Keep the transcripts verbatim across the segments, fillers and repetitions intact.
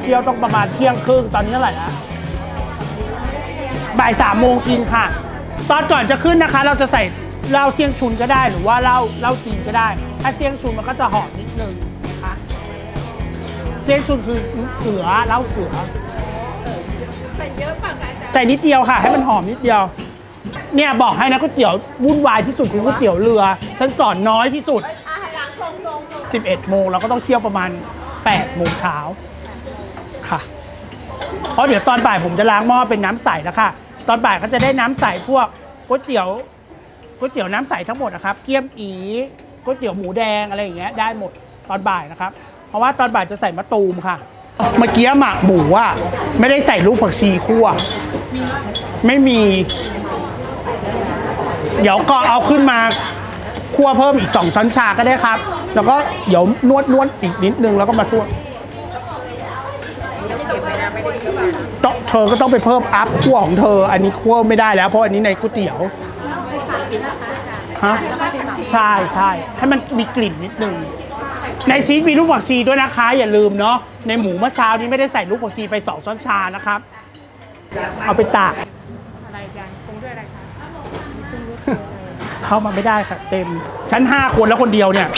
คี่ยวต้องประมาณเที่ยงครึ่งตอนนี้เท่าไหร่นะบ่ายสามโมงกินค่ะตอนก่อนจะขึ้นนะคะเราจะใส่เหล้าเสี่ยงชุนก็ได้หรือว่าเหล้าเหล้าจีนก็ได้ถ้าเสี่ยงชุนมันก็จะหอมนิดนึงนะคะเสี่ยงชุนคือเสือเหล้าเสือใส่เยอะป่ะใส่นิดเดียวค่ะให้มันหอมนิดเดียวเนี่ยบอกให้นะก๋วยเตี๋ยววุ่นวายที่สุดคือก๋วยเตี๋ยวเรือฉันสอนน้อยที่สุดสิบเอ็ดโมงเราก็ต้องเคี่ยวประมาณแปดโมงเช้าค่ะเพราะเดี๋ยวตอนบ่ายผมจะล้างหม้อเป็นน้ำใสแล้วค่ะตอนบ่ายก็จะได้น้ำใสพวกก๋วยเตี๋ยวก๋วยเตี๋ยวน้ำใสทั้งหมดนะครับเกี๊ยมอีก๋วยเตี๋ยวหมูแดงอะไรอย่างเงี้ยได้หมดตอนบ่ายนะครับเพราะว่าตอนบ่ายจะใส่มะตูมค่ะเมื่อกี้หมักหมูอ่ะไม่ได้ใส่ลูกผักชีคั่วไม่มีเดี๋ยวก็เอาขึ้นมาคั่วเพิ่มอีกสองช้อนชาก็ได้ครับแล้วก็เดี๋ยวนวดนวดอีกนิดนึงแล้วก็มาคั่วเธอก็ต้องไปเพิ่มอัพคั่วของเธออันนี้คั่วไม่ได้แล้วเพราะอันนี้ในก๋วยเตี๋ยวฮะใช่ใช่ให้มันมีกลิ่นนิดนึงในชีสมีลูกผักชีด้วยนะคะอย่าลืมเนาะในหมูเมื่อเช้านี้ไม่ได้ใส่ลูกผักชีไปสองช้อนชานะครับเอาไปตากอะไรกันปรุงด้วยอะไรคะเข้ามาไม่ได้ค่ะเต็มชั้นห้าคนแล้วคนเดียวเนี่ย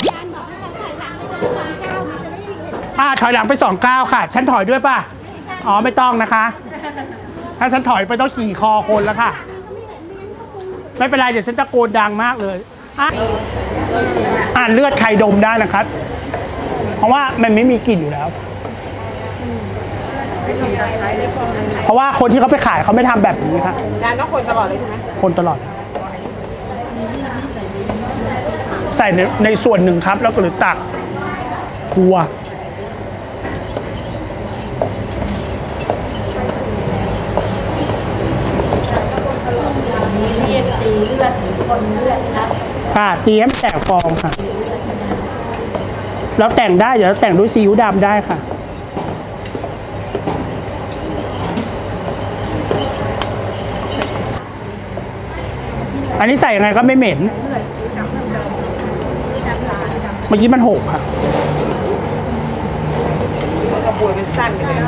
อ่าถอยหลังไปสองเก้าค่ะฉันถอยด้วยป่ะอ๋อไม่ต้องนะคะถ้าฉันถอยไปต้องขี่คอคนแล้วค่ะไม่เป็นไรเดี๋ยวฉันตะโกนดังมากเลยอ่านเลือดใครดมได้นะครับเพราะว่ามันไม่มีกลิ่นอยู่แล้วเพราะว่าคนที่เขาไปขายเขาไม่ทำแบบนี้ครับงานต้องคนตลอดเลยใช่ไหมคนตลอดใส่ในในส่วนหนึ่งครับแล้วก็หรือตักครัวเรียกตีเลือดหรือคนเลือดครับค่ะตีให้แตกฟองค่ะแล้วแต่งได้เดี๋ยวแต่งด้วยซีอิ๊วดำได้ค่ะอันนี้ใส่ยังไงก็ไม่เหม็นเมื่อกี้มันหกค่ะกระบวยเป็นสั้นเลย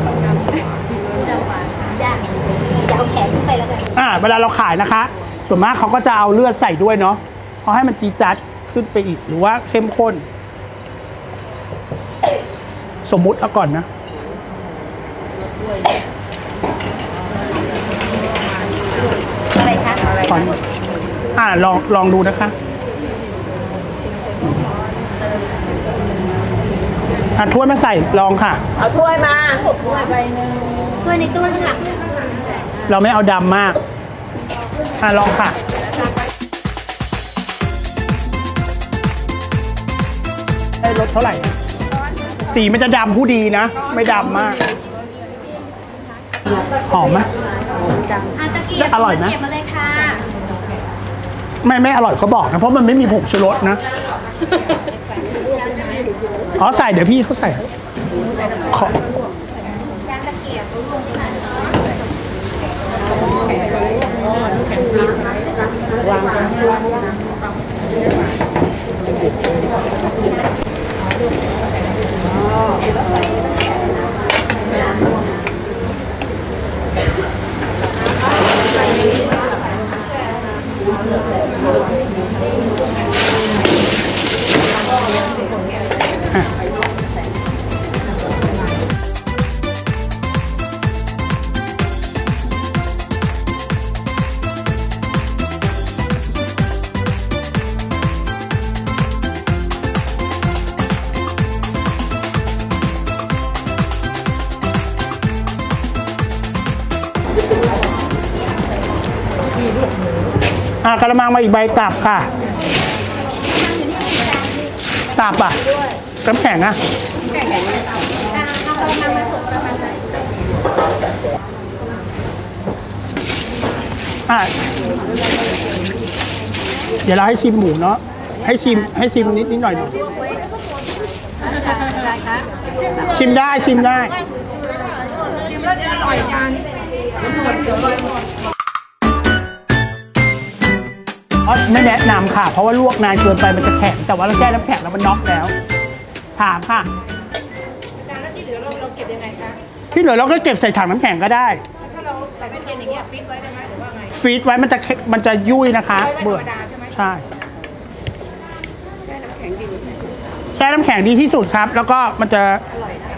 จะเอาแขนขึ้นไปแล้วกันอ่าเวลาเราขายนะคะส่วนมากเขาก็จะเอาเลือดใส่ด้วยเนาะเพราะให้มันจี๊ดจ๊าดขึ้นไปอีกหรือว่าเข้มข้นสมมุติเอาก่อนนะอะไรคะก่อนอ่าลองลองดูนะคะอ่ะถ้วยมาใส่ลองค่ะเอาถ้วยมาถ้วยใบหนึ่งถ้วยในตู้ข้างหลังเราไม่เอาดำมากอ่ะลองค่ะได้รสเท่าไหร่สีมันจะดำผู้ดีนะไม่ดำมากหอมไหมอร่อยนะไม่ไม่อร่อยเขาบอกนะเพราะมันไม่มีผงชูรสนะอ๋อใส่เดี๋ยวพี่เขาใส่ขออ่ากระมังมาอีกใบตับค่ะตับอ่ะน้ำแข็งอ่ะอ่ะเดี๋ยวเราให้ชิมหมูเนาะให้ชิมให้ชิมนิดนิดหน่อยหน่อยชิมได้ชิมได้ชิมแล้วเดี๋ยวอร่อยจานไม่แนะนำค่ะเพราะว่าลวกนานเกินไปมันจะแข็งแต่ว่าเราแช่น้ำแข็งแล้วมันน็อกแล้วถามค่ะจานแล้วที่เหลือเราเราเก็บยังไงคะที่เหลือเราก็เก็บใส่ถังน้ำแข็งก็ได้ถ้าเราใส่ตู้เย็นอย่างเงี้ยฟิตไว้ได้ไหมหรือว่าไงฟรีซไว้มันจะมันจะยุ่ยนะคะไว้ไว้ธรรมดาใช่ไหมใช่แช่น้ำแข็งดีแช่น้ำแข็งดีที่สุดครับ แล้วก็มันจะอร่อยนะ